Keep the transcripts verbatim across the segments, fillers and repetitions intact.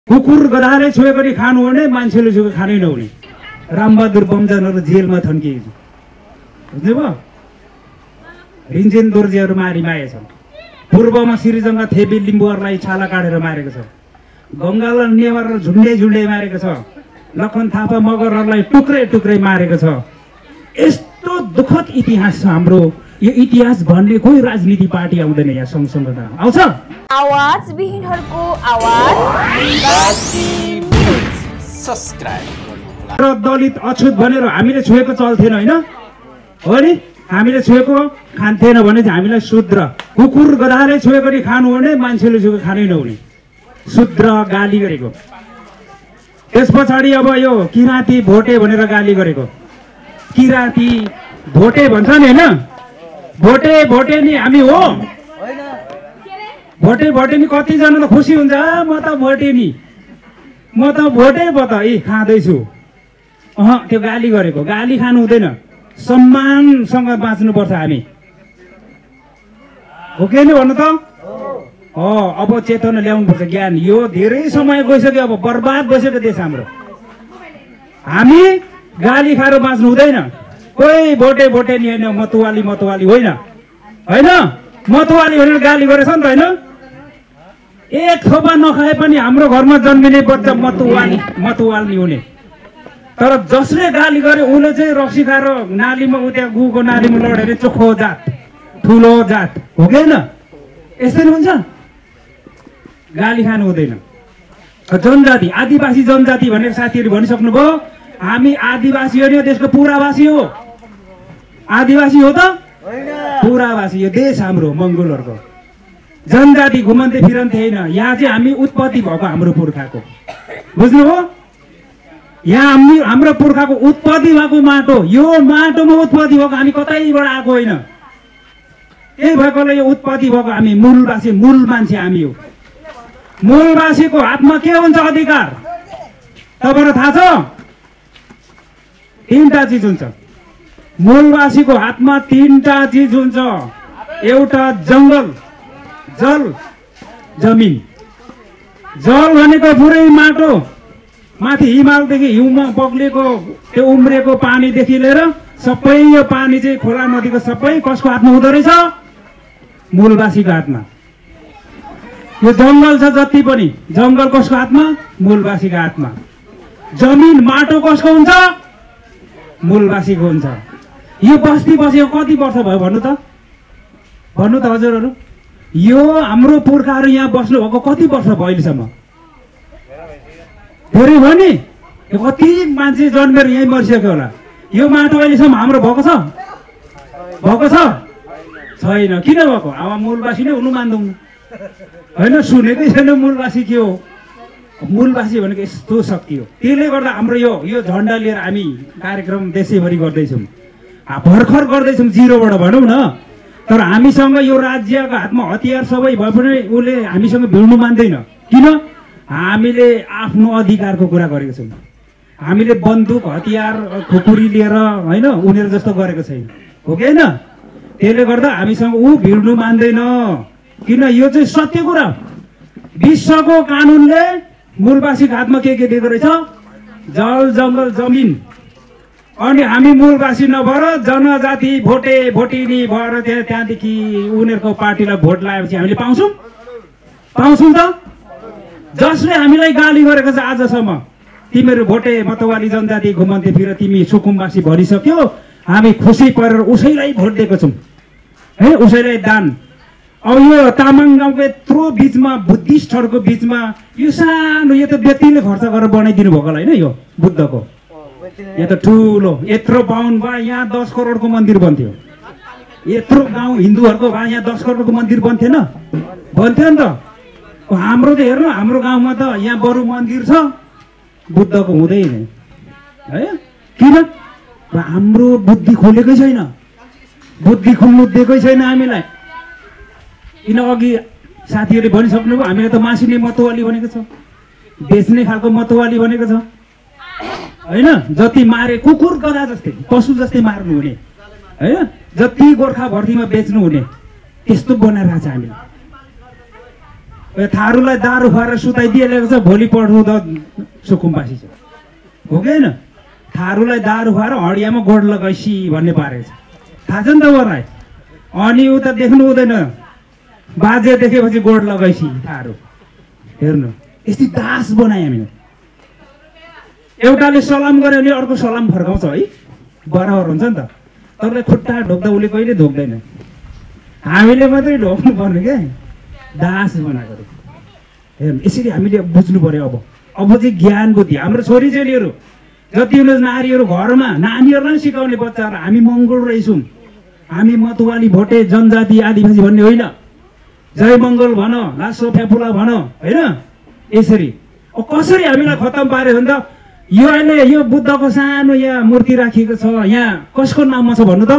कुकुर गधाले छोए पनि खानु हुने, मान्छेले छोए खानै नहुने। रामबहादुर बमजनहरू जेलमा थन्किएको छ, बुझ्नुभयो? रिन्जेन दोर्जेहरू मारी मारेछ। पूर्वमा श्रीजङ्गा थेबी लिम्बुहरूलाई छाला काटेर मारेको छ। गङ्गाल नेवारलाई झुन्डे झुन्डे मारेको छ। लखन थापा मगरहरूलाई टुक्रै टुक्रै मारेको छ। यस्तो दुःखद इतिहास छ हाम्रो। यो इतिहास भन्ने कोही राजनीति पार्टी आउँदैन यहाँ सँगसँगै आउँछ। आवाज विहीनहरूको आवाज सब्स्क्राइब र दलित अछुत भनेर हामीले छोएको चल्थेन हैन? हो नि? हामीले छोएको खान्थेन भने चाहिँ हामीलाई शूद्र, कुकुर गधाले छोए पनि खानु हुने, मान्छेले छोएको खानै नहुने, शूद्र गाली गरेको। त्यस पछाडि अब यो किराँती भोटे भनेर गाली गरेको। किराँती भोटे भन्छन् हैन? भोटे भोटे नि हामी हो। भोटे भोटे नि कतिजना त खुसी हुन्छ, म त भोटे नि, म त भोटे भ त ए खाँदैछु। अह त्यो गाली गरेको। गाली खानु हुँदैन, सम्मानसँग बाँच्नुपर्छ हामी। हो कि नि भन्नु त? हो। अब चेतना ल्याउनुपर्छ, ज्ञान। यो धेरै समय गइसक्यो, अब बर्बाद भइसक्यो देश हाम्रो। हामी गाली खाएर बाँच्नु हुँदैन। कोही भोटे भोटे नि होइन, मतुवाली मतुवाली होइन, होइन मतुवाली भनेर गाली गरेछ नि त होइन? एक थोपा नखाए पनि हाम्रो घरमा जन्मिने बच्चा मतुवाली मतुवाली हुने। तर जसले गाली गरे उसले चाहिँ रक्सी खाएर नालीमा उता गुको नालीमा लडेर चोखो जात, ठुलो जात। हो कि होइन? यस्तै हुन्छ। गाली खानु हुँदैन। जनजाति, आदिवासी जनजाति भनेर साथीहरू भनिसक्नुभयो। हामी आदिवासी हो नि, यो देशको पुरावासी हो। आदिवासी हो त? पुरावासी। यो देश हाम्रो मङ्गोलहरूको। जनजाति घुमन्ते फिरन्ते होइन। यहाँ चाहिँ हामी उत्पत्ति भएको हाम्रो पुर्खाको, बुझ्नुभयो? यहाँ हामी हाम्रो पुर्खाको उत्पत्ति भएको माटो, यो माटोमा उत्पत्ति भएको, हामी कतैबाट आएको होइन। त्यही भएकोले यो उत्पत्ति भएको हामी मूलवासी, मूल मान्छे हामी हो। मूलवासीको हातमा के हुन्छ अधिकार तपाईँलाई थाहा छ? तीनटा चिज हुन्छ मूलवासीको हातमा। तीनटा चिज हुन्छ, एउटा जङ्गल, जल, जमिन। जल भनेको पुरै माटो, माथि हिमालदेखि हिउँमा बग्लेको त्यो उम्रेको पानीदेखि लिएर सबै यो पानी चाहिँ खोला नदीको सबै कसको हातमा हुँदो रहेछ? मूलवासीको हातमा। यो जङ्गल छ जति पनि, जङ्गल कसको हातमा? मूलवासीको हातमा। जमिन माटो कसको हुन्छ? मूलवासीको हुन्छ। यो बस्ती बसेको कति वर्ष भयो भन्नु त? भन्नु त हजुरहरू। यो हाम्रो पुर्खाहरू यहाँ बस्नु भएको कति वर्ष भयो अहिलेसम्म? धेरै भयो नि। कति मान्छे जन्मेर यहीँ मरिसक्यो होला। यो माटो अहिलेसम्म हाम्रो भएको छ? भएको छ? छैन। किन भएको? अब मूलवासी नै हुनु मान्दैनौँ होइन? सुनेकै छैन मूलवासी के हो। मूलवासी भनेको यस्तो शक्ति हो। त्यसले गर्दा हाम्रो यो यो झन्डा लिएर हामी कार्यक्रम देशैभरि गर्दैछौँ। भर्खर गर्दैछौँ जिरोबाट भनौँ न। तर हामीसँग यो राज्यको हातमा हतियार सबै भए पनि उसले हामीसँग भिड्नु मान्दैन। किन? हामीले आफ्नो अधिकारको कुरा गरेको छौँ। हामीले बन्दुक हतियार खुकुरी लिएर होइन उनीहरू जस्तो गरेको छैन। हो कि होइन? त्यसले गर्दा हामीसँग ऊ भिड्नु मान्दैन। किन? यो चाहिँ सत्य कुरा। विश्वको कानुनले मूलवासीको हातमा के के दिएको रहेछ? जल, जङ्गल, जमिन। अनि हामी मूलवासी नभएर जनजाति भोटे भोटिनी भएर त्यहाँ त्यहाँदेखि उनीहरूको पार्टीलाई भोट लगाएपछि हामीले पाउँछौँ? पाउँछौँ त? जसले हामीलाई गाली गरेको छ आजसम्म, तिमीहरू भोटे मतवाली जनजाति घुमन्ते फिर तिमी सुकुम्बासी भनिसक्यो, हामी खुसी परेर उसैलाई भोट दिएको छौँ है, उसैलाई दान। अब यो तामाङ गाउँको यत्रो बिचमा बुद्धिस्टहरूको बिचमा यो सानो, यो त व्यक्तिले खर्च गरेर बनाइदिनु भएको होला होइन? यो बुद्धको यहाँ त ठुलो यत्रो बाहुन भए यहाँ दस करोडको मन्दिर बन्थ्यो। यत्रो गाउँ हिन्दूहरूको भए यहाँ दस करोडको मन्दिर बन्थेन? बन्थ्यो नि त। हाम्रो त हेर्नु, हाम्रो गाउँमा त यहाँ बरु मन्दिर छ, बुद्धको हुँदैन है। किन? हाम्रो बुद्धि खोलेकै छैन, बुद्धि खुल्नु दिएकै छैन हामीलाई। किन? अघि साथीहरूले भनिसक्नुभयो, हामीले त मासिने मतवाली भनेको छ, बेच्ने खालको मतवाली भनेको छ होइन? जति मारे कुकुर गधा जस्तै, पशु जस्तै मार्नु हुने होइन? जति गोर्खा भर्तीमा बेच्नु हुने, त्यस्तो बनाइरहेको छ हामीले। थारूलाई दारू खुवाएर सुताइदिएको छ, भोलि पढ्नु त सुकुम्बासी छ हो कि होइन? थारूलाई दारू खुवाएर हडियामा गोड लगाइसी भन्ने पारेको छ, थाहा छ नि त मलाई। अनि उता देख्नु हुँदैन, बाजे देखेपछि गोड लगाइसी थारू। हेर्नु यस्तै दास बनायो हामीले। एउटाले सलाम गर्यो भने अर्को सलाम फर्काउँछ है, बराबर हुन्छ नि त। तरले खुट्टा ढोक्दा उसले कहिले ढोक्दैन, हामीले मात्रै ढोक्नु पर्ने क्या, दास बनाएको। हेर्नु यसरी हामीले बुझ्नु पर्यो। अब अब चाहिँ ज्ञान बुद्धि हाम्रो छोरीचेलीहरू जति हुनु नारीहरू घरमा नानीहरूलाई सिकाउने बच्चाहरू हामी मङ्गोल रहेछौँ, हामी मतुवाली भोटे जनजाति आदिवासी भन्ने होइन, जय मङ्गल भन, लासो फ्याफुला भन होइन। यसरी अब कसरी हामीलाई खत्तम पार्यो भने त यो अहिले यो बुद्धको सानो यहाँ मूर्ति राखिएको छ, यहाँ कसको नाममा छ भन्नु त?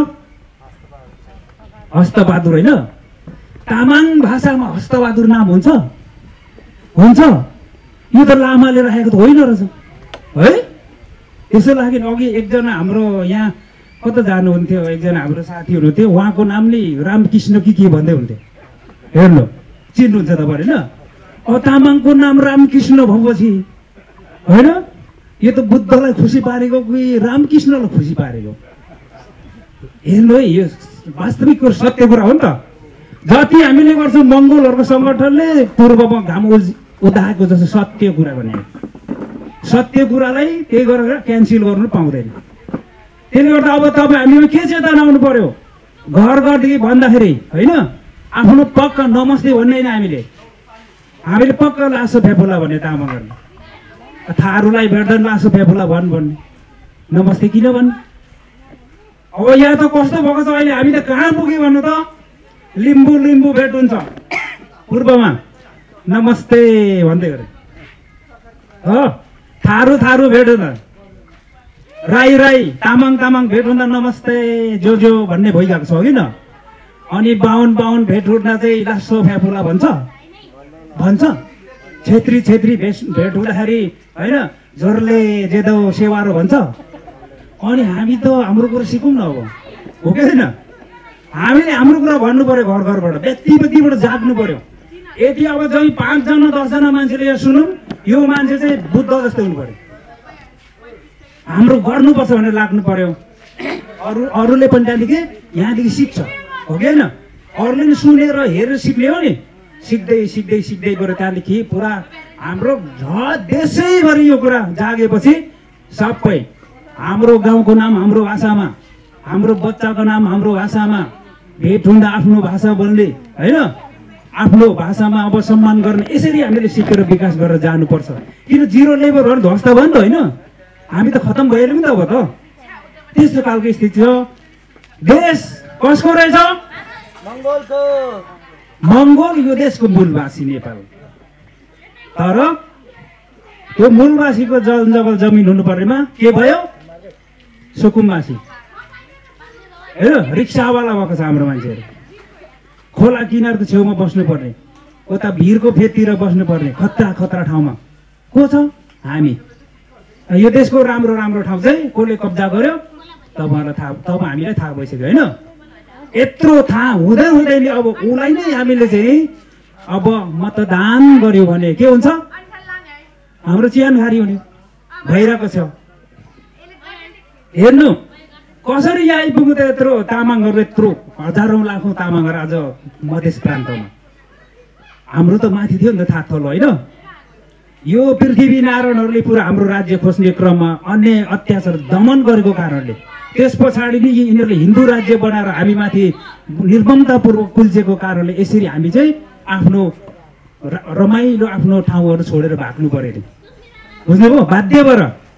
हस्तबहादुर होइन? तामाङ भाषामा हस्तबहादुर नाम हुन्छ? हुन्छ? यो त लामाले राखेको त होइन रहेछ है। त्यसो लागि अघि एकजना हाम्रो यहाँ कता जानुहुन्थ्यो, एकजना हाम्रो साथी हुनुहुन्थ्यो, उहाँको नामले रामकृष्ण कि के भन्दै हुन्थ्यो। हेर्नु चिन्नुहुन्छ तपाईँ होइन? अब तामाङको नाम रामकृष्ण भएपछि होइन, यो त बुद्धलाई खुसी पारेको कि रामकृष्णलाई खुसी पारेको? हेर्नु है, यो वास्तविक सत्य कुरा हो नि त। जति हामीले गर्छौँ मङ्गोलहरूको सङ्गठनले पूर्वमा घाम उदाएको जस्तो सत्य कुरा भने, सत्य कुरालाई त्यही गरेर क्यान्सल गर्नु पाउँदैन। त्यसले गर्दा अब तपाईँ हामीमा के चेतना आउनु पर्यो? घर घरदेखि भन्दाखेरि होइन, आफ्नो पक्का नमस्ते भन्ने होइन, हामीले हामीले पक्का लासो फ्याफुला भन्ने तामाङहरूले, थारूलाई भेट्दैन लासो फ्याफुला भन् भन्ने, नमस्ते किन भन्ने? अब यहाँ त कस्तो भएको छ अहिले, हामी त कहाँ पुग्यो भन्नु त? लिम्बू लिम्बू भेट हुन्छ पूर्वमा नमस्ते भन्दै गरे हो, थारू थारू भेट हुँदा, राई राई तामाङ तामाङ भेट हुँदा नमस्ते जो जो भन्ने भइरहेको छ कि न? अनि बाहुन बाहुन भेट हुँदा चाहिँ लासो फ्याफुला भन्छ भन्छ छेत्री छेत्री भेट भेट हुँदाखेरि होइन जोरले जेदो सेवारो भन्छ। अनि हामी त हाम्रो कुरा सिकौँ न अब, हो कि होइन? हामीले हाम्रो कुरा भन्नु पर्यो, घर घरबाट व्यक्ति व्यक्तिबाट जाग्नु पर्यो। यदि अब जति पाँचजना दसजना मान्छेले यहाँ सुनौँ, यो मान्छे चाहिँ बुद्ध जस्तो हुनु पर्यो, हाम्रो गर्नुपर्छ भनेर लाग्नु पर्यो। अरू अरूले पनि त्यहाँदेखि यहाँदेखि सिक्छ, हो कि होइन? अरूले नि सुनेर हेरेर सिक्ने हो नि, सिक्दै सिक्दै सिक्दै गएर त्यहाँदेखि पुरा हाम्रो देशैभरि यो कुरा जागेपछि सबै हाम्रो गाउँको नाम हाम्रो भाषामा, हाम्रो बच्चाको नाम हाम्रो भाषामा, भेट हुँदा आफ्नो भाषा बोल्ने होइन, आफ्नो भाषामा अब सम्मान गर्ने, यसरी हामीले सिकेर विकास गरेर जानुपर्छ। किन जिरो लेभलहरू ध्वस्त भयो नि त होइन? हामी त खत्तम भइहाल्यौँ नि त अब त। त्यस्तो खालको स्थिति छ। देश कसको रहेछ? मङ्गोलको। मङ्गोल यो देशको मूलवासी नेपाल, तर त्यो मूलवासीको जल जङ्गल जमिन हुनुपर्नेमा के भयो? सुकुम्बासी हेर, रिक्सावाला भएको छ हाम्रो मान्छेहरू, खोला किनारको छेउमा बस्नुपर्ने, उता भिरको फेदतिर बस्नुपर्ने, खतरा खतरा ठाउँमा को छ? हामी। यो देशको राम्रो राम्रो ठाउँ चाहिँ कसले कब्जा गर्यो? तपाईँहरूलाई थाहा, तब हामीलाई थाहा भइसक्यो होइन? यत्रो थाहा हुँदै हुँदै नि अब उसलाई नै हामीले चाहिँ अब मतदान गर्यो भने के हुन्छ? हाम्रो चिहानखारी हुने भइरहेको छ। हेर्नु कसरी यहाँ आइपुग्नु त? यत्रो तामाङहरू, यत्रो हजारौँ लाखौँ तामाङहरू आज मधेस प्रान्तमा, हाम्रो त माथि थियो नि त थाहा थलो होइन? यो पृथ्वी नारायणहरूले पुरा हाम्रो राज्य खोज्ने क्रममा अन्य अत्याचार दमन गरेको कारणले, त्यस पछाडि नै यिनीहरूले हिन्दू राज्य बनाएर हामी माथि निर्ममतापूर्वक कुल्चेको कारणले यसरी हामी चाहिँ आफ्नो रमाइलो आफ्नो ठाउँहरू छोडेर भाग्नु पर्यो नि, बुझ्नुभयो? बाध्य भएर।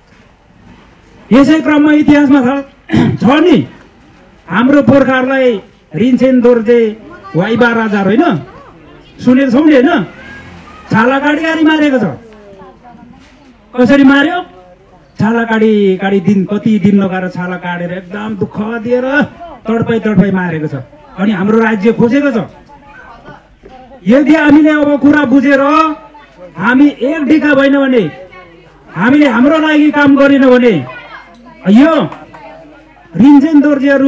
यसै क्रममा इतिहासमा छ नि, हाम्रो पुर्खाहरूलाई रिन्छेन दोर्जे वाइबा राजाहरू होइन, सुनेको छौँ नि होइन? छाला काडी काडी मारेको छ। कसरी मार्यो? छाला काडी काडी दिन कति दिन लगाएर छाला काटेर एकदम दुःख दिएर तडपाई तडपाई मारेको छ। अनि हाम्रो राज्य खोजेको छ। यदि हामीले अब कुरा बुझेर हामी एक ढिका भएन भने, हामीले हाम्रो लागि काम गरेन भने यो रिन्जेन दोर्जेहरू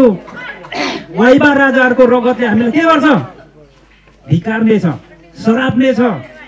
वाइबा राजाहरूको रगतले हामीलाई के गर्छ? धिक्कार्ने छ, सराप्ने छ,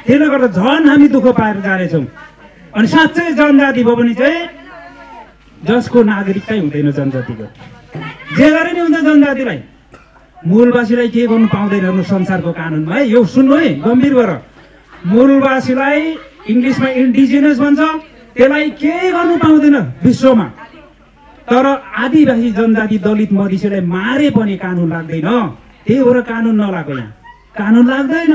त्यसले गर्दा झन् हामी दुःख पाएर जानेछौँ। अनि साँच्चै जनजाति भयो भने चाहिँ जसको नागरिकताै हुँदैन जनजातिको, जे गरे नि हुन्छ जनजातिलाई, मूलवासीलाई के गर्नु पाउँदैन संसारको कानुनमा है। यो सुन्नु है गम्भीर भएर, मूलवासीलाई इङ्ग्लिसमा इन्डिजिनस भन्छ, त्यसलाई केही गर्नु पाउँदैन विश्वमा। तर आदिवासी जनजाति दलित मधेसीलाई मारे पनि कानुन लाग्दैन, त्यही भएर कानुन नलाग्यो यहाँ, कानुन लाग्दैन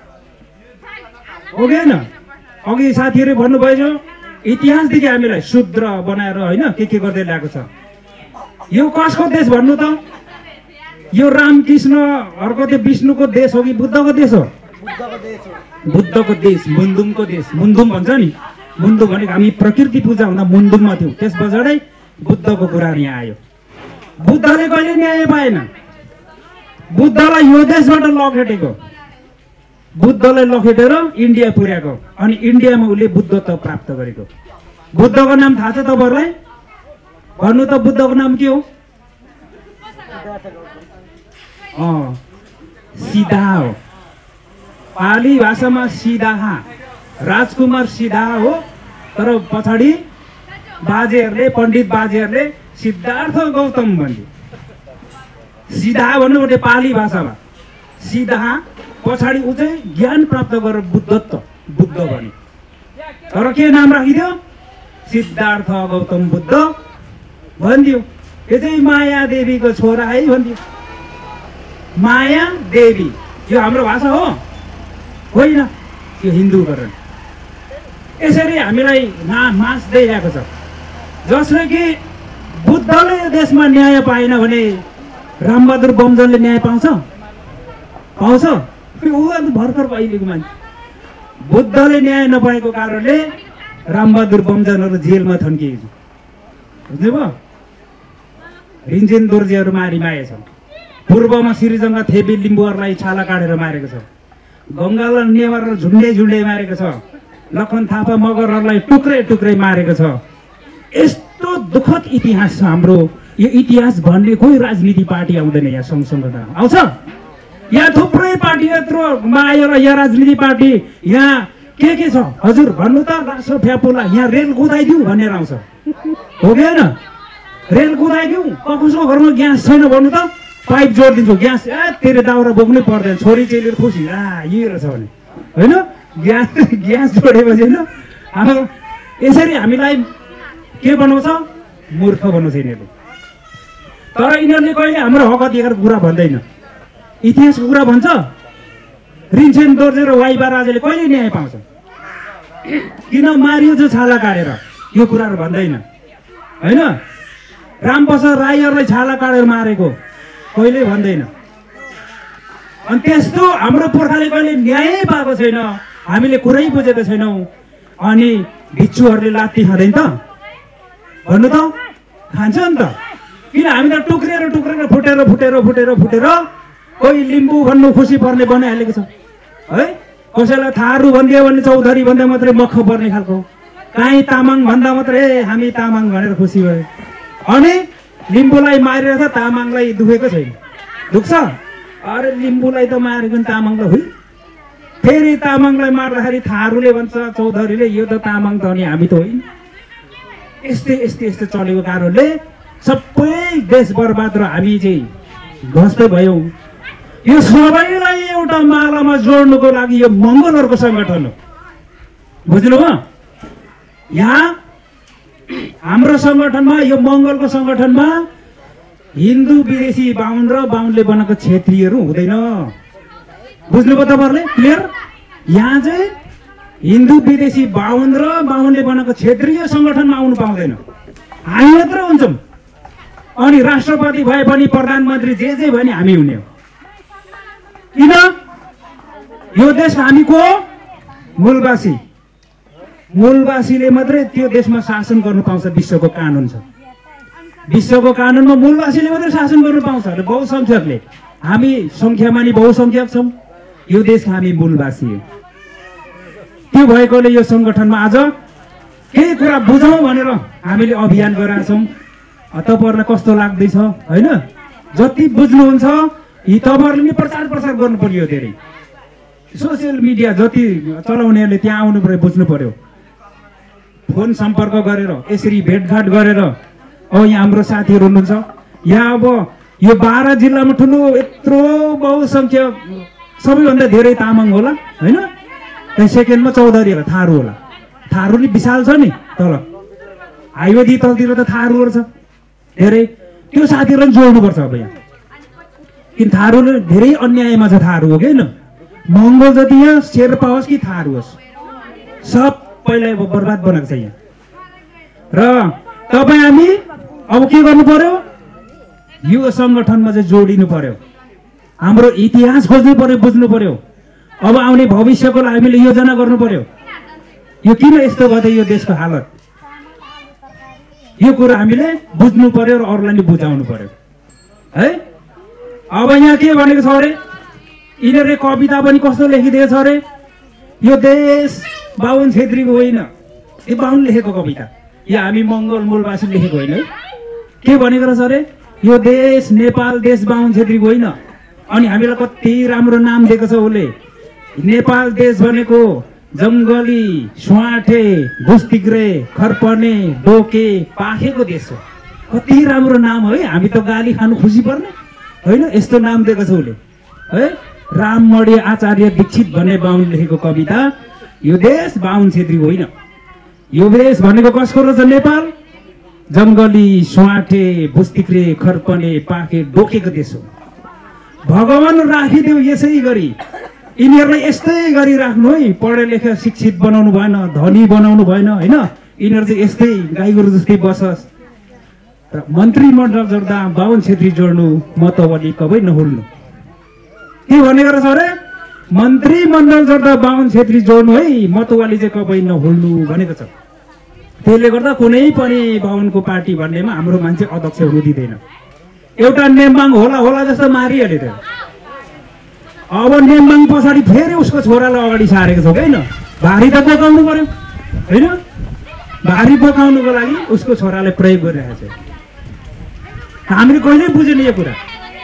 हो कि होइन। अघि साथीहरूले भन्नुभयो इतिहासदेखि हामीलाई शूद्र बनाएर होइन के के गर्दै ल्याएको छ। यो कसको देश भन्नु त? यो रामकृष्णहरूको त्यो विष्णुको देश हो कि बुद्धको देश हो? बुद्धको देश, मुन्दुमको देश। मुन्दुम भन्छ नि, मुन्दुम भनेको हामी प्रकृति पूजा हुँदा मुन्दुममा थियौँ, त्यस पछाडि बुद्धको कुरा यहाँ आयो। बुद्धले कहिले न्याय पाएन, बुद्धलाई यो देशबाट लखेटेको, बुद्धलाई लखेटेर इन्डिया पुर्याएको, अनि इन्डियामा उसले बुद्धत्व प्राप्त गरेको। बुद्धको नाम थाहा छ तपाईँहरूलाई? भन्नु त बुद्धको नाम के हो? अँ सिधा हो, पाली भाषामा सिधाहा, राजकुमार सिधा हो। तर पछाडि बाजेहरूले पण्डित बाजेहरूले सिद्धार्थ गौतम भन्थे। सिधा भन्नु पाली भाषामा सिधा, पछाडि ऊ चाहिँ ज्ञान प्राप्त गरेर बुद्धत्व बुद्ध भने। तर के नाम राखिदियो? सिद्धार्थ गौतम बुद्ध भनिदियो। यो चाहिँ माया देवीको छोरा है भनिदियो। माया देवी यो हाम्रो भाषा हो होइन, यो हिन्दूकरण। यसरी हामीलाई ना मास्दै आएको छ, जसले कि बुद्धले देशमा न्याय पाएन भने रामबहादुर बमजनले न्याय पाउँछ? पाउँछ? ऊ भर्खर अहिलेको मान्छे। बुद्धले न्याय नपाएको कारणले रामबहादुर बमजनहरू जेलमा थन्किएको छ, बुझ्नुभयो? रिन्जेन दोर्जेहरू मारी मारेछ। पूर्वमा श्रीजङ्ग थेबी लिम्बुहरूलाई छाला काटेर मारेको छ, गङ्गालाल नेवारलाई झुन्डे झुन्डे मारेको छ, लखन थापा मगरहरूलाई टुक्रै टुक्रै मारेको छ। यस्तो दुःखद इतिहास छ हाम्रो। यो इतिहास भन्ने कोही राजनीति पार्टी आउँदैन यहाँ, सङ्घ संगठन आउँछ यहाँ, थुप्रै पार्टी यत्रोमा आयो र यहाँ राजनीति पार्टी यहाँ के के छ हजुर भन्नु त? लासो फ्यापुला यहाँ रेल कुदाइदिउँ भनेर आउँछ, हो कि होइन? रेल कुदाइदिउँ, कसको घरमा ग्यास छैन भन्नु त? पाइप जोडिदिन्छु, ग्यास ए तेरो दाउरा बोक्नै पर्दैन, छोरी चेलीहरू खुसी आ यही रहेछ भने होइन। ग्यास ग्यास जोडेपछि होइन अब यसरी हामीलाई के बनाउँछ? मूर्ख बनाउँछ यिनीहरूले। तर यिनीहरूले कहिले हाम्रो हक अधिकारको कुरा भन्दैन, इतिहासको कुरा भन्छ। रिन्सेन दोर्जे र वाइबा राजाले कहिले न्याय पाउँछ? किन मारियो जो छाला काटेर? यो कुराहरू भन्दैन होइन। रामप्रसाद राईहरूलाई छाला काटेर मारेको कहिले भन्दैन। अनि त्यस्तो हाम्रो पुर्खाले कहिले न्याय पाएको छैन, हामीले कुरै बुझेको छैनौँ। अनि भिक्षुहरूले लात्ती खाँदैन त? भन्नु त खान्छ नि त? किन हामी त टुक्रेर टुक्रेर फुटेर फुटेर फुटेर फुटेर कोही लिम्बू भन्नु खुसी पर्ने बनाइहालेको छ है। कसैलाई थारू भनिदियो भने चौधरी भन्दा मात्रै मख पर्ने खालको, काहीँ तामाङ भन्दा मात्रै हामी तामाङ भनेर खुसी भयो। अनि लिम्बूलाई मारेर त तामाङलाई दुखेको छैन, दुख्छ? अरे लिम्बूलाई त मारेको तामाङलाई हुई, फेरि तामाङलाई मार्दाखेरि थारूले भन्छ चौधरीले यो त तामाङ त अनि हामी त होइन। यस्तै यस्तै यस्तो चलेको कारणले सबै देश बर्बाद र हामी चाहिँ ध्वस्त भयौँ। यो सबैलाई एउटा मालामा जोड्नुको लागि यो मङ्गलहरूको सङ्गठन हो, बुझ्नुभयो? यहाँ हाम्रो सङ्गठनमा, यो मङ्गलको सङ्गठनमा हिन्दू विदेशी बाहुन र बाहुनले बनाएको क्षेत्रीहरू हुँदैन, बुझ्नुभयो तपाईँहरूले? क्लियर? यहाँ चाहिँ हिन्दू विदेशी बाहुन र बाहुनले बनाएको क्षेत्रीय सङ्गठनमा आउनु पाउँदैन, हामी मात्र हुन्छौँ। अनि राष्ट्रपति भए पनि प्रधानमन्त्री जे जे भने हामी हुने हो। किन? यो देश हामीको मूलवासी, मूलवासीले मात्रै त्यो देशमा शासन गर्नु पाउँछ। विश्वको कानुन छ, विश्वको कानुनमा मूलवासीले मात्रै शासन गर्नु पाउँछ र बहुसङ्ख्यकले। हामी सङ्ख्यामा नि बहुसङ्ख्यक छौँ, यो देशका हामी मूलवासी हो। त्यो भएकोले यो सङ्गठनमा आज केही कुरा बुझौँ भनेर हामीले अभियान गरेका छौँ। तपाईँहरूलाई कस्तो लाग्दैछ होइन? जति बुझ्नुहुन्छ यी तपाईँहरूले नि प्रचार प्रसार गर्नु पर्यो धेरै, सोसियल मिडिया जति चलाउनेहरूले त्यहाँ आउनु पर्यो, बुझ्नु पर्यो। फोन सम्पर्क गरेर यसरी भेटघाट गरेर अब यहाँ हाम्रो साथीहरू हुनुहुन्छ यहाँ। अब यो बाह्र जिल्लामा ठुलो यत्रो बहुसङ्ख्यक सबैभन्दा धेरै तामाङ होला होइन। त्यहाँ सेकेन्डमा चौधरी होला, थारू होला। थारू नि विशाल छ नि, तल हाइवेदेखि तलतिर त थारूहरू छ धेरै। त्यो साथीहरूलाई जोड्नुपर्छ अब यहाँ, किन थारूले धेरै अन्यायमा छ। थारू हो कि होइन, मङ्गोल जति यहाँ शेर्पा होस् कि थारू होस्, सबैलाई अब बर्बाद बनाएको छ यहाँ। र तपाईँ हामी अब के गर्नु पर्यो, यो सङ्गठनमा चाहिँ जोडिनु पर्यो, हाम्रो इतिहास खोज्नु पर्यो, बुझ्नु पर्यो। अब आउने भविष्यको लागि हामीले योजना गर्नु पर्यो। यो किन यस्तो गर्दै यो देशको हालत, यो कुरा हामीले बुझ्नु पर्यो र अरूलाई नि बुझाउनु पर्यो है। अब यहाँ के भनेको छ अरे, यिनीहरूले कविता पनि कस्तो लेखिदिएको छ अरे, यो देश बाहुन छेत्रीको होइन, यो बाहुन लेखेको कविता, यो हामी मङ्गोल मूलवासी लेखेको होइन है। के भनेको रहेछ अरे, यो देश नेपाल देश बाहुन छेत्रीको होइन। अनि हामीलाई कति राम्रो नाम दिएको छ उसले, नेपाल देश भनेको जङ्गली स्वाटे बुस्तिग्रे खर्पने डोके पाखेको देश हो। कति राम्रो नाम है, हामी त गाली खानु खुसी पर्ने होइन, यस्तो नाम दिएको छ उसले है। राममणि आचार्य दीक्षित भन्ने बाहुन लेखेको कविता, यो देश बाहुन छेत्री होइन, यो देश भनेको कसको रहेछ, नेपाल जङ्गली स्वाटे बुस्तिग्रे खर्पने पाखे डोकेको देश हो। भगवान राखिदेऊ यसै गरी, यिनीहरूलाई यस्तै गरी राख्नु है। पढे लेखे शिक्षित बनाउनु भएन, धनी बनाउनु भएन होइन। यिनीहरू चाहिँ यस्तै गाईगोरु जस्तै बसोस्। र मन्त्रीमण्डल जोड्दा बाहुन छेत्री जोड्नु, मतवाली कबै नहुल्नु। के भनेको रहेछ अरे, मन्त्रीमण्डल जोड्दा बाहुन छेत्री जोड्नु है, मतवाली चाहिँ कबै नहुल्नु भनेको छ। त्यसले गर्दा कुनै पनि बाहुनको पार्टी भन्नेमा हाम्रो मान्छे अध्यक्ष हुनु दिँदैन। एउटा नेम्बाङ होला होला जस्तो मारिहाल्यो त्यो। अब नेम्बाङ पछाडि फेरि उसको छोरालाई अगाडि सारेको छ होइन। भारी त बोकाउनु पर्यो होइन, भारी बोकाउनुको लागि उसको छोरालाई प्रयोग गरिरहेको छ। हामीले कहिल्यै बुझेन यो कुरा।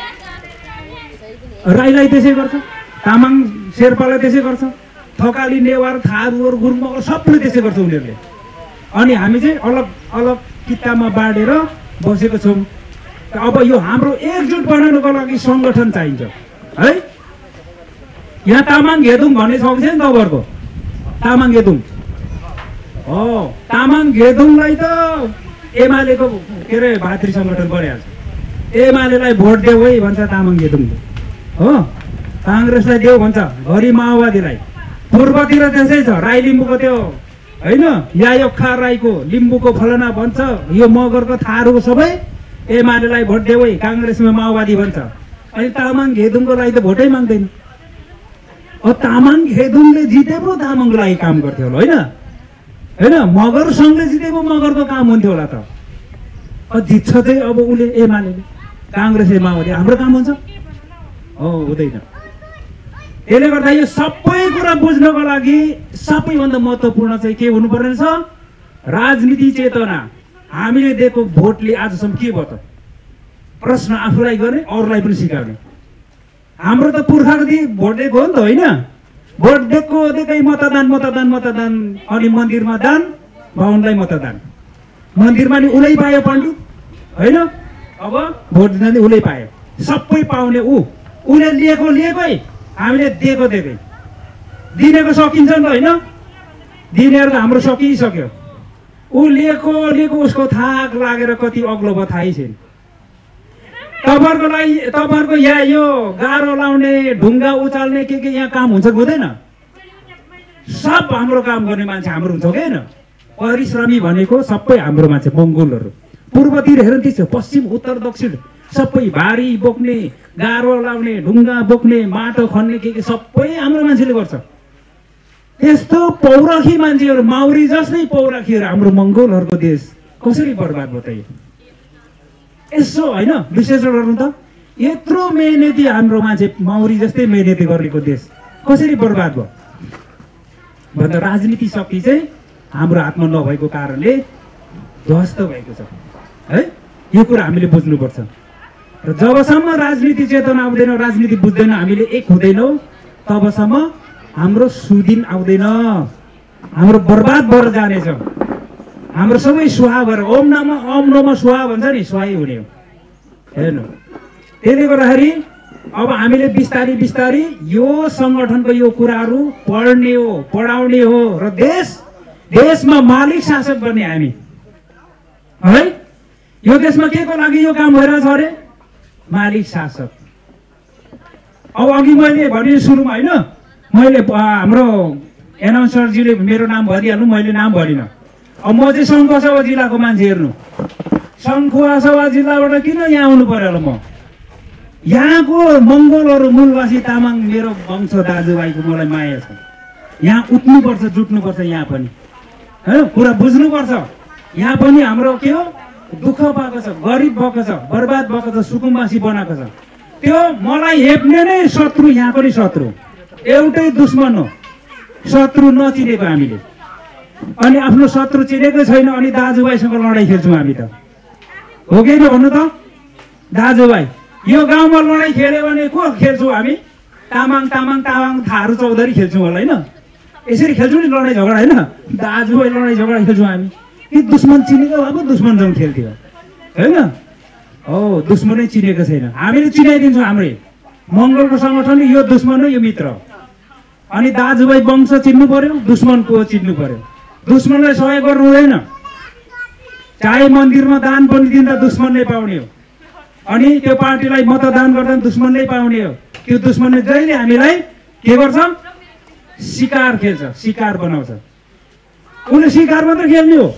राईलाई त्यसै गर्छ, तामाङ शेर्पालाई त्यसै गर्छ, थकाली नेवार थारूहरू गुरुङ सबले त्यसै गर्छ उनीहरूले। अनि हामी चाहिँ अलग अलग किताबमा बाँडेर बसेको छौँ। अब यो हाम्रो एकजुट बनाउनुको लागि सङ्गठन चाहिन्छ है। यहाँ तामाङ घेदुङ भन्ने छ कि छैन तपाईँहरूको, तामाङ घेदुङ हो। तामाङ घेदुङलाई त एमालेको के अरे भातृ सङ्गठन बनाइहाल्छ। एमालेलाई भोट देऊ है भन्छ तामाङ घेदुङले हो, काङ्ग्रेसलाई देऊ भन्छ, घरि माओवादीलाई। पूर्वतिर त्यसै छ, राई लिम्बूको त्यो होइन, यायोखा राईको लिम्बूको फलना भन्छ, यो मगरको थारूको सबै एमालेलाई भोट देऊ है, काङ्ग्रेसमा माओवादी भन्छ। अनि तामाङ घेदुङको लागि त भोटै माग्दैन। अब तामाङ घेदुङले जिते पो तामाङको लागि काम गर्थ्यो होला होइन होइन, मगर सङ्घले जिते पो मगरको काम हुन्थ्यो होला त। अब जित्छ चाहिँ अब उसले एमाले, काङ्ग्रेसले माओवादी, हाम्रो काम हुन्छ हो, हुँदैन। त्यसले गर्दा यो सबै कुरा बुझ्नको लागि सबैभन्दा महत्त्वपूर्ण चाहिँ के हुनुपर्ने छ, राजनीति चेतना। हामीले दिएको भोटले आजसम्म के भयो त, प्रश्न आफूलाई गर्ने अरूलाई पनि सिकाउने। हाम्रो त पुर्खाको दिए भोट दिएको हो नि त होइन। भोट दिएको दिएकै मतदान मतदान मतदान, अनि मन्दिरमा दान, बाहुनलाई मतदान। मन्दिरमा नि उसले पायो पण्डित होइन, अब भोट दिँदा उसले पायो, सबै पाउने ऊ। उसले लिएको लिएकै, हामीले दिएको दिएकै। दिनेको सकिन्छ नि त होइन, दिनेहरू त हाम्रो सकिसक्यो। ऊ लिएको लिएको उसको थाक लागेर कति अग्लो भयो थाहै छैन। तपाईँहरूको लागि तपाईँहरूको यहाँ यो गाह्रो लाउने ढुङ्गा उचाल्ने के के यहाँ काम हुन्छ हुँदैन, सब हाम्रो काम गर्ने मान्छे हाम्रो हुन्छ कि होइन। परिश्रमी भनेको सबै हाम्रो मान्छे मङ्गोलहरू। पूर्वतिर हेर्नु त्यस्तो, पश्चिम उत्तर दक्षिण सबै भारी बोक्ने, गाह्रो लाउने, ढुङ्गा बोक्ने, माटो खन्ने के के सबै हाम्रो मान्छेले गर्छ। यस्तो पौरखी मान्छेहरू, माउरी जस्तै पौरखीहरू हाम्रो मङ्गोलहरूको देश कसरी बर्बाद भयो त? यसो होइन विश्लेषण गर्नु त, यत्रो मेहनती हाम्रो मान्छे माउरी जस्तै मेहनती गरेको देश कसरी बर्बाद भयो भन्दा राजनीति शक्ति चाहिँ हाम्रो हातमा नभएको कारणले ध्वस्त भएको छ है। यो कुरा हामीले बुझ्नुपर्छ। र जबसम्म राजनीति चेतना आउँदैन, राजनीति बुझ्दैन, हामीले एक हुँदैनौँ, तबसम्म हाम्रो सुदिन आउँदैन, हाम्रो बर्बाद भएर जानेछ। हाम्रो सबै सुहा भएर ओम नमः ओम नमः सुहा भन्छ नि, सुहाई हुने हो। हेर्नु, त्यसले गर्दाखेरि अब हामीले बिस्तारी बिस्तारी यो सङ्गठनको यो कुराहरू पढ्ने हो, पढाउने हो र देश देशमा मालिक शासक बन्ने हामी है। यो देशमा के को लागि यो काम भइरहेछ अरे? मालिक शासक। अब अघि मैले भने सुरुमा होइन, मैले हाम्रो एनाउन्सरजीले मेरो नाम भनिहाल्नु, मैले नाम भनिनँ। अब म चाहिँ सङ्खुवासभा जिल्लाको मान्छे। हेर्नु, सङ्खुवासभा जिल्लाबाट किन यहाँ आउनु पर्यो होला? म यहाँको मङ्गोलहरू मूलवासी तामाङ मेरो वंश दाजुभाइको मलाई माया छ। यहाँ उठ्नुपर्छ, जुट्नुपर्छ। यहाँ पनि होइन, कुरा बुझ्नुपर्छ। यहाँ पनि हाम्रो के हो, दुःख भएको छ, गरिब भएको छ, बर्बाद भएको छ, सुकुम्बासी बनाएको छ। त्यो मलाई हेप्ने नै शत्रु, यहाँ पनि शत्रु, एउटै दुश्मन हो। शत्रु नचिनेको हामीले, अनि आफ्नो शत्रु चिनेकै छैन, अनि दाजुभाइसँग लडाइँ खेल्छौँ हामी। त हो कि भन्नु त दाजुभाइ? यो गाउँमा लडाइँ खेल्यो भने को खेल्छौँ हामी? तामाङ तामाङ तामाङ थारू चौधरी खेल्छौँ होला, होइन? यसरी खेल्छौँ नि लडाइँ झगडा, होइन? दाजुभाइ लडाइँ झगडा खेल्छौँ हामी कि दुश्मन चिनेको अब दुश्मनसँग खेल्थ्यो, होइन? हो, दुश्मनै चिनेको छैन, हामीले चिनाइदिन्छौँ। हाम्रै मङ्गलको सङ्गठन यो दुश्मन हो, यो मित्र। अनि दाजुभाइ वंश चिन्नु पर्यो, दुश्मनको चिन्नु पर्यो। दुश्मनलाई सहयोग गर्नु हुँदैन। चाहे मन्दिरमा दान पनि दिँदा दुश्मनले पाउने हो, अनि त्यो पार्टीलाई मतदान गर्दा दुश्मनले पाउने हो। त्यो दुश्मनले जहिले हामीलाई के गर्छ? शिकार खेल्छ, शिकार बनाउँछ। उसले शिकार मात्र खेल्ने हो,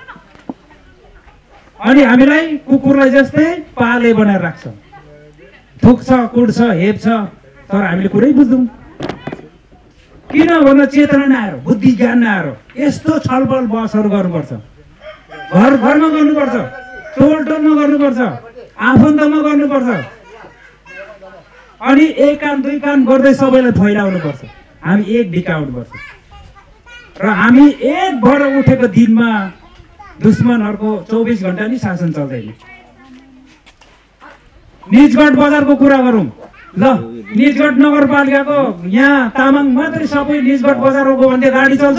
अनि हामीलाई कुकुरलाई जस्तै पाले बनाएर राख्छ। थुक्छ, कुट्छ, हेप्छ, तर हामीले कुरै बुझ्दैनौँ। किन भन्दा चेतना नआएर, बुद्धि ज्ञान नआएर यस्तो छलफल बहसहरू गर्नुपर्छ। घर घरमा गर्नुपर्छ, टोल टोलमा गर्नुपर्छ, आफन्तमा गर्नुपर्छ, अनि एक कान दुई कान गर्दै सबैलाई फैलाउनुपर्छ। हामी एक ढिकाउनुपर्छ र हामी एक भएर उठेको दिनमा दुश्मनहरूको चौबिस घन्टा नि शासन चल्दैन। निजगढ बजारको कुरा गरौँ ल, निजगढ नगरपालिकाको यहाँ तामाङ मात्रै सबै निजगढ बजार गयो भने गाडी चल्छ?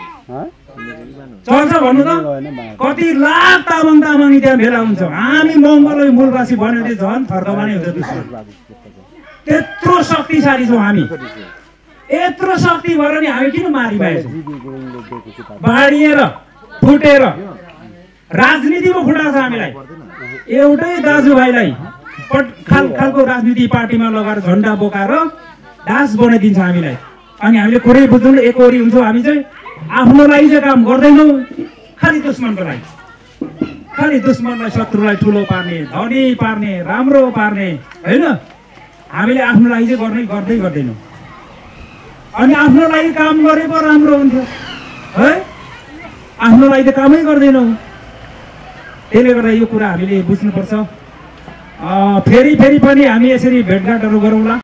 चल्छ भन्नु त? कति लाख तामाङ तामाङ त्यहाँ भेला हुन्छ। हामी मङ्गोलै मूलवासी भन्यो भने झन् थर्कमानै हुन्छ दुश्मन। त्यत्रो शक्तिशाली छौँ हामी। यत्रो शक्ति भएर नि हामी किन मारिरहेछौँ? बाँडिएर फुटेर राजनीतिमा फुटाएको छ हामीलाई। एउटै दाजुभाइलाई पट खाल खालको राजनीति पार्टीमा लगाएर झन्डा बोकाएर दास बनाइदिन्छ हामीलाई, अनि हामीले कुरै बुझ्दैनौँ। एकहोरी हुन्छौँ हामी चाहिँ। आफ्नो लागि चाहिँ काम गर्दैनौँ, खालि दुश्मनको लागि, खालि दुश्मनलाई शत्रुलाई ठुलो पार्ने, धनी पार्ने, राम्रो पार्ने, होइन? हामीले आफ्नो लागि चाहिँ गर्नै गर्दै गर्दैनौँ। अनि आफ्नो लागि काम गरे पो राम्रो हुन्थ्यो है, आफ्नो लागि त कामै गर्दैनौँ। त्यसले गर्दा यो कुरा हामीले बुझ्नुपर्छ। फेरि फेरि पनि हामी यसरी भेटघाटहरू गरौँला।